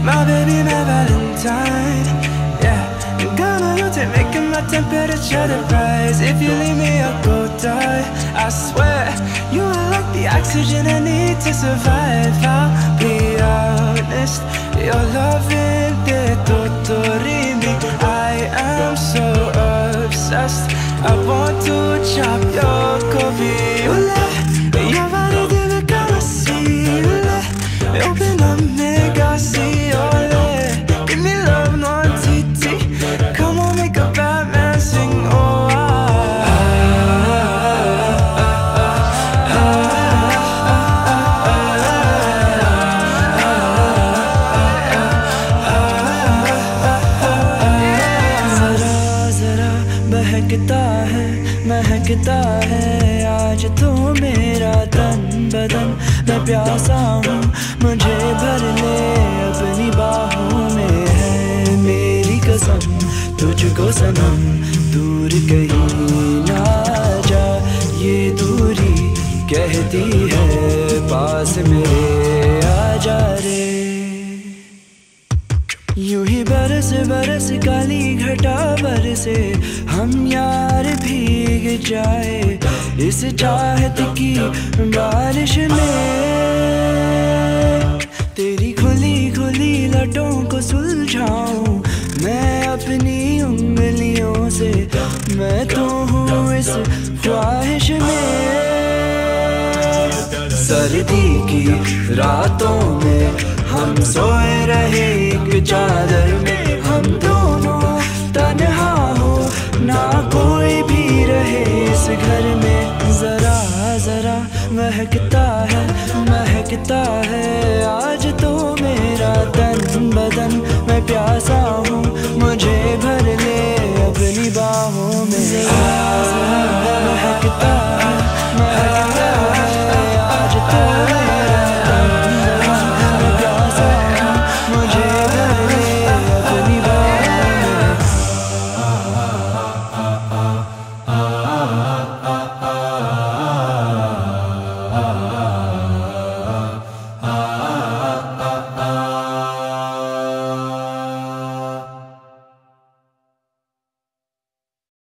my baby, my Valentine. Yeah, I'm gonna rotate, making my temperature to rise. If you leave me, I'll go die. I swear, you are like the oxygen I need to survive. I'll be honest, your loving did me. I am so obsessed. I want to chop your copiola. Your body didn't gonna see. Open up, nigga, see ole. Give me love, no TT. Come on, make a Batman sing. Oh, महकता है आज तो मेरा तन बदन। मैं प्यासा हूँ, मुझे भर ले अपनी बाहों में। है मेरी कसम तुझको सनम, दूर कहीं ना जा। ये दूरी कहती है पास मेरे आ जा रे। यूं ही बरस बरस काली घटा बरसे, हम यार भीग जाए इस चाहत की बारिश में। तेरी खुली खुली लटों को सुलझाऊं मैं अपनी उंगलियों से। मैं तो हूँ इस ख्वाहिश में। सर्दी की रातों में हम सोए रहे एक चादर में। हम दोनों तन्हा हो, ना कोई भी रहे इस घर में। जरा जरा महकता है आज तो मेरा तन बदन। मैं प्यासा हूँ, मुझे भर